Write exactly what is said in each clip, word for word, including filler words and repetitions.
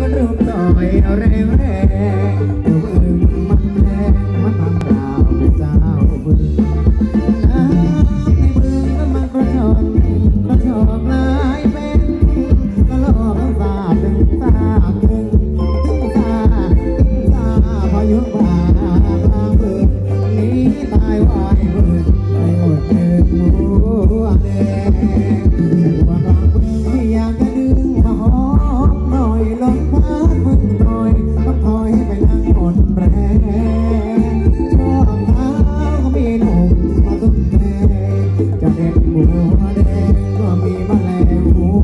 รูปต่อยแรงแรงตัวอึ่งมันแรงมันทำดาวเป็นเจ้าบึงน้ำในบึงก็มันก็ชอบก็ชอบลายเป็นก็หลอกสาบถึงสาบถึงถึงสาถึงสาพายุบ่าบางบึงนี้ตายวายบึงในอดเดินมัวแดงว่าบางบึงที่อยากจะดึงมาหอมหน่อยลงพัดบึงหน่อยต้องคอยให้ไปนั่งอ่อนแรงชอบเท้าก็มีหนุ่มมาตุ้มแดงจะเด็ดบัวแดงก็มีแมลงหัว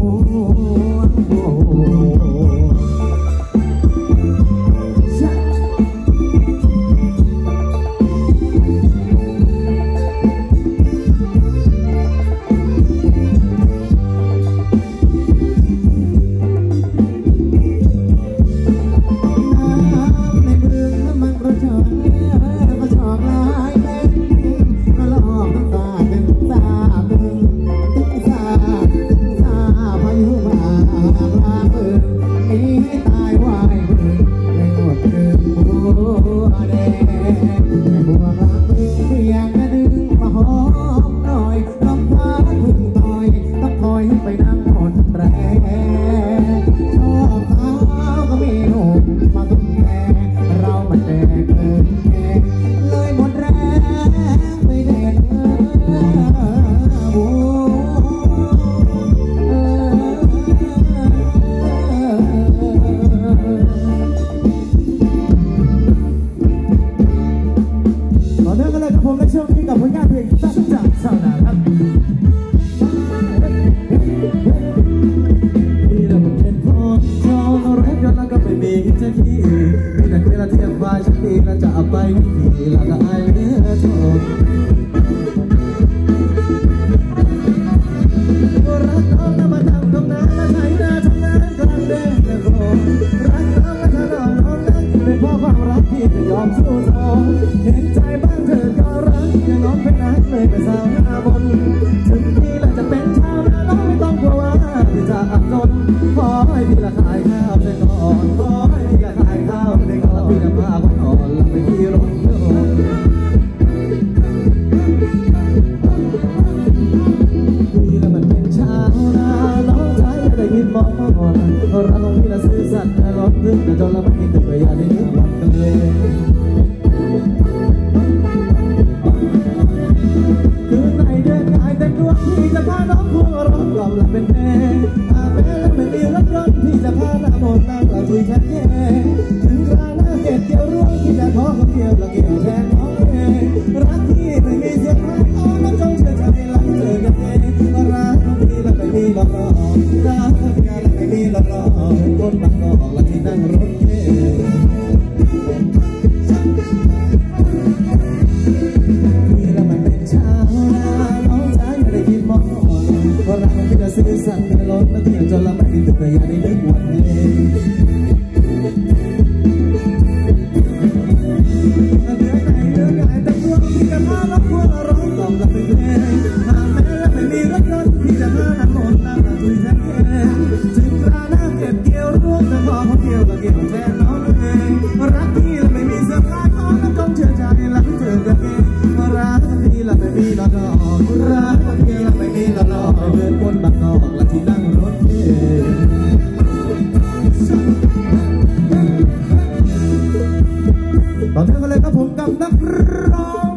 ต่อเนื่องกันเลยครับผมกับนักร้อง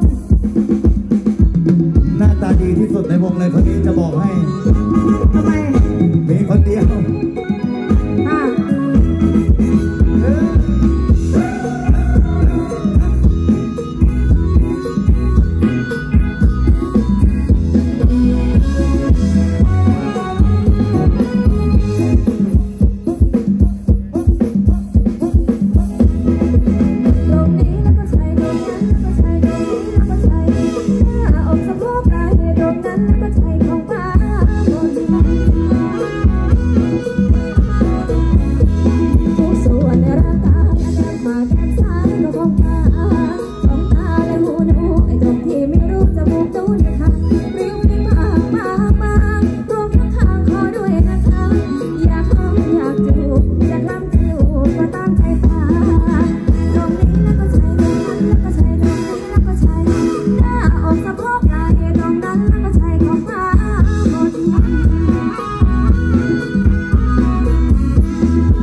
หน้าตาดีที่สุดในวงเลยคนนี้จะบอกให้ทำไมมีคนเดียว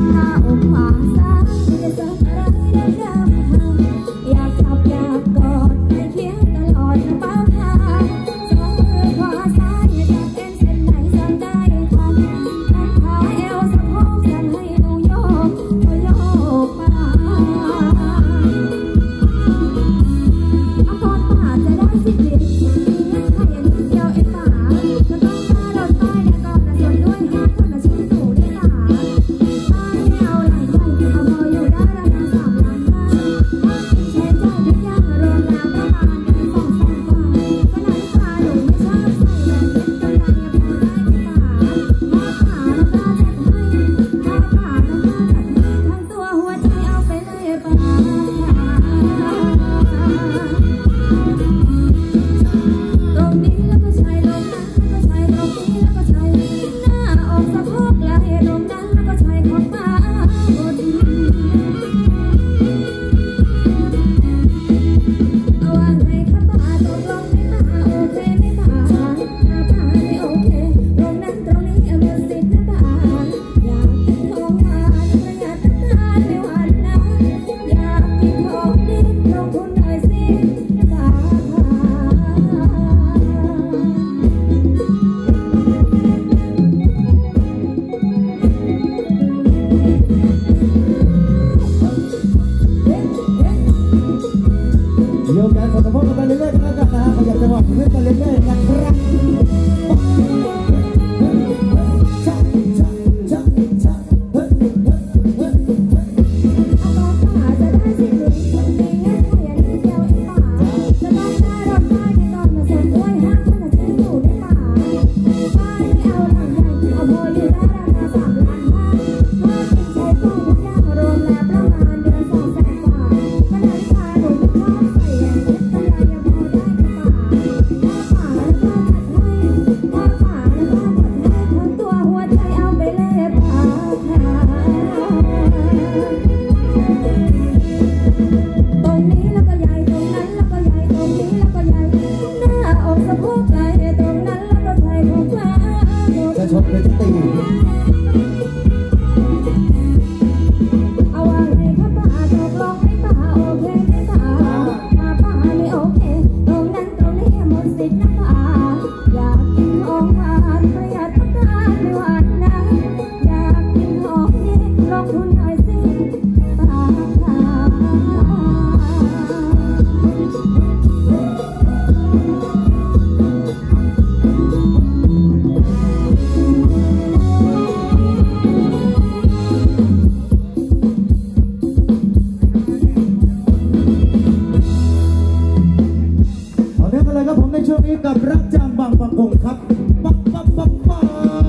กับรักจางบางประกงครับปั๊บปั๊บปั๊บปั๊บ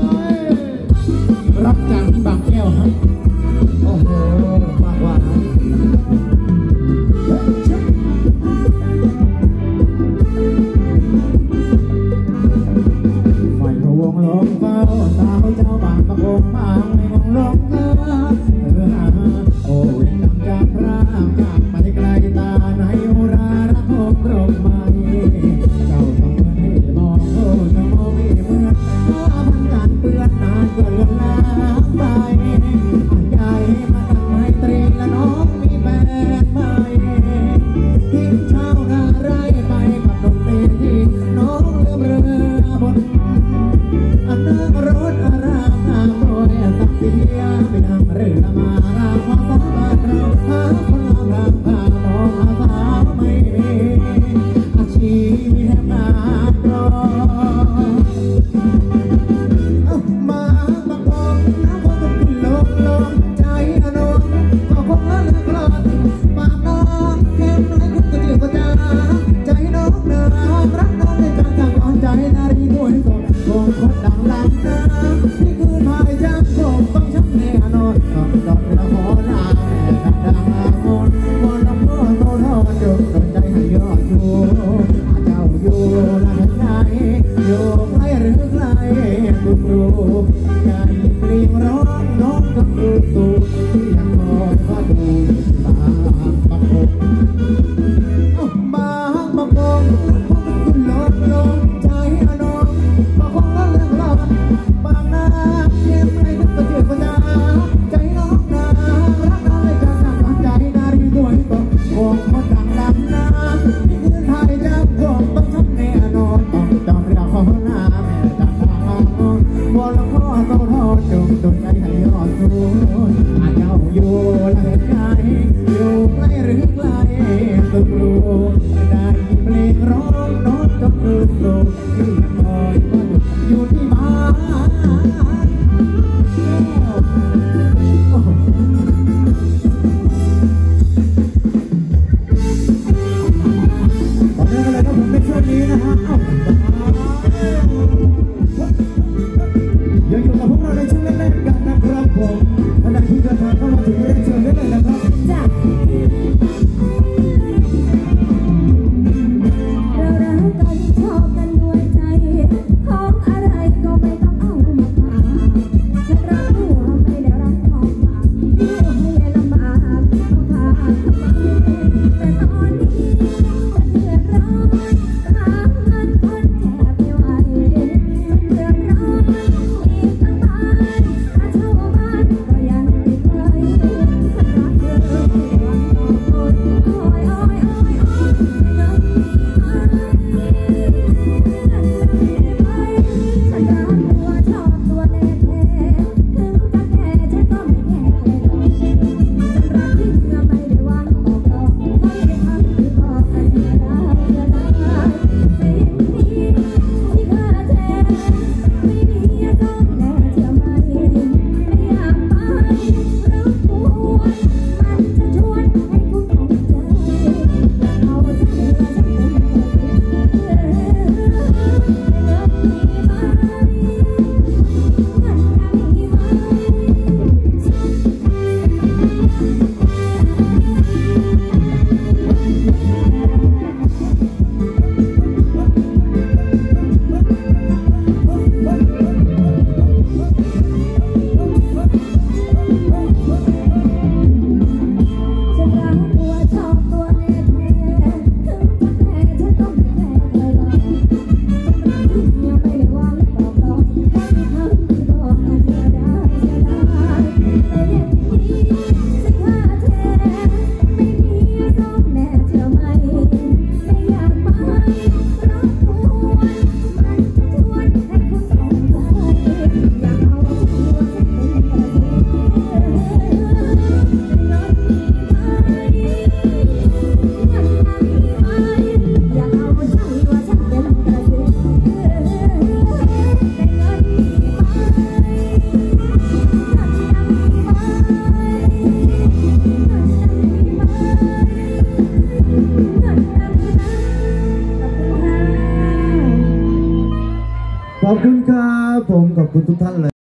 รักจางที่บางแก้วครับโอ้โหมากกว่าไม่พะวงลงเฝ้าสาวเจ้าบางประกงบางไม่มองลงเออโอ้ยดังจากพระจากไปไกลตาในอุรารักโมรมไม่เจ้าต้องไม่มองโอ้จะมองไม่เหมือนถ้าพันการเปื้อนนานก็เลือนลางไปใจมาทำให้ตรีและน้องมีแฟนใหม่ทิ้งเช้านาไรไปกับดนตรีที่น้องลืมเรือบนอันนั่งรถอารามทางโดยสักเสียไปนั่งเรือมาราพอสองบ้านเราหาคนงามพามองหาสาวไม่มีอาชีพแทบนาปลอมาบังบองน้ำมันขึ้นลงลงใจอนงก็คงละเลือกลอนปากน้องเข้มไรคุณก็เจียวก็จ้าใจน้องเนื้อรักน้องในกลางกลางอ่อนใจนารีด้วยสดคงคดดังลำน้ำนี่คือพายจังคงต้องชักแน่นอนต้องต้องละหัวหน้าแม่ดังดังมนมนลำโพงโตโตจนจนใจให้ยอดอยู่เจ้าอยู่ละเห็นไหนอยู่ใครหรือใครกูรู้ใจเปลี่ยนร้องน้องกับกูตู่ที่ยังคอยพาดูบางบังบงบางบังบงคุณลงลงใจอนงบางคนละเรื่องราวบางนาเพียงใครก็เจือกระจาใจน้องนทุกท่านเลย